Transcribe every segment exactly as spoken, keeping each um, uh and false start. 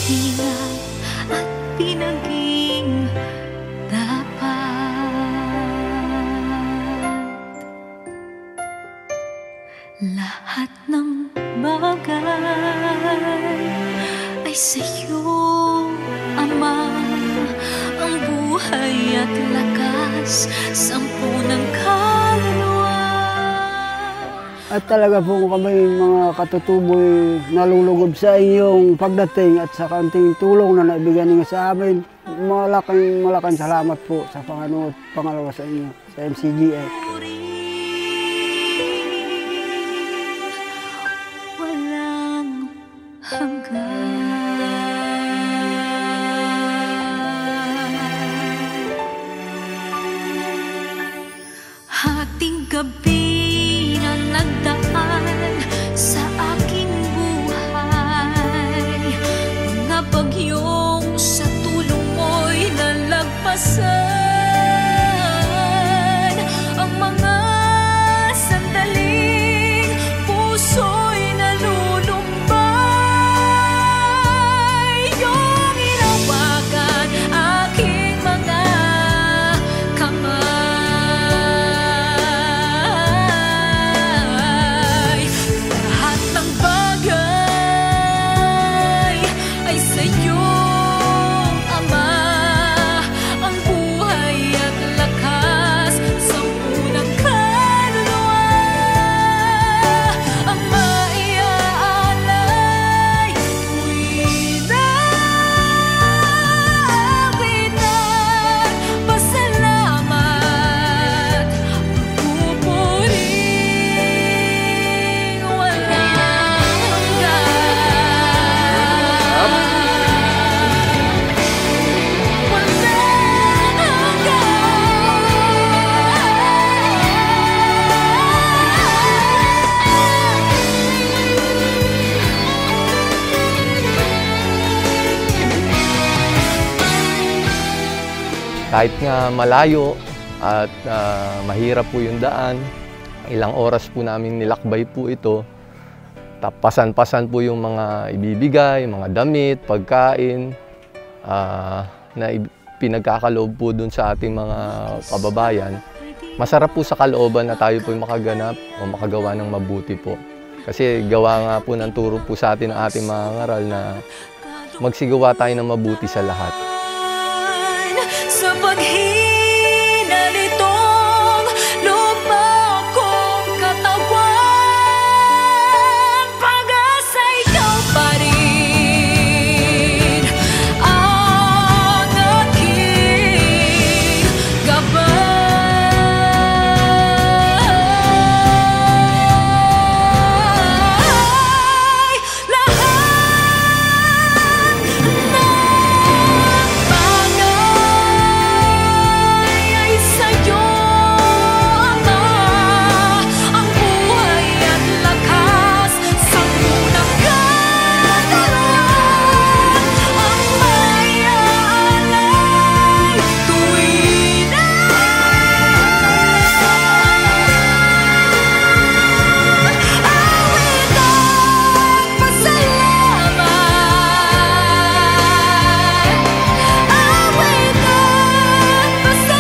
hingat at pinaging dapat. Lahat ng bagay ay sa'yo, Ama. Ang buhay at lakas, sampu ng kaluluwa. At talaga po kami mga katutuboy nalulugod sa inyong pagdating at sa kanting tulong na naibigay niyo sa amin. Malaking malaking salamat po sa Panginoon pangalawa sa inyo, sa M C G I. Walang hanggan. Hating gabi na nagdaan sa aking buhay, mga bagyong sa tulong mo'y nalagpasan. Ang mga sandaling puso'y nalulumbay. Iyong hinawakan aking mga kamay. Lahat ng bagay ay sa'yo, Ama. Ang buhay at lakas, sampu ng kaluluwa. Ang maiaalay ko'y naawit at pasalamat. Pupuring walang hanggan. Kahit nga malayo at ah, mahirap po yung daan, ilang oras po namin nilakbay po ito. Tapasan-pasan po yung mga ibibigay, mga damit, pagkain, ah, na ib- pinagkakaloob po dun sa ating mga kababayan. Masarap po sa kalooban na tayo po makaganap o makagawa ng mabuti po. Kasi gawa nga po ng turo po sa atin ng ating mga ngaral na magsigawa tayo ng mabuti sa lahat. Sa paghina nitong lupa kong katawan, pag-asa ikaw pa rin ang aking gabay. Lahat ng bagay ay sa'yo, Ama. Ang buhay at lakas, sampu ng kaluluwa. Ang maiaalay tuwing awit at pasalamat. Awit at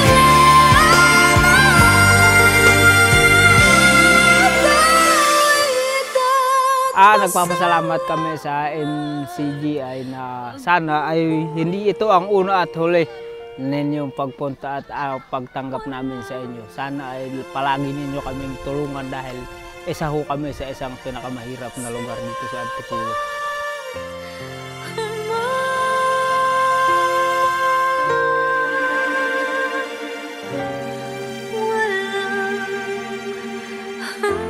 pasalamat. Ah, nagpapasalamat kami sa M C G I na sana ay hindi ito ang una at huli ninyong pagpunta at ah, pagtanggap namin sa inyo. Sana ay palagi ninyo kaming tulungan dahil isa ho kami sa isang pinakamahirap na lugar dito sa Antipolo. Walang hanggan.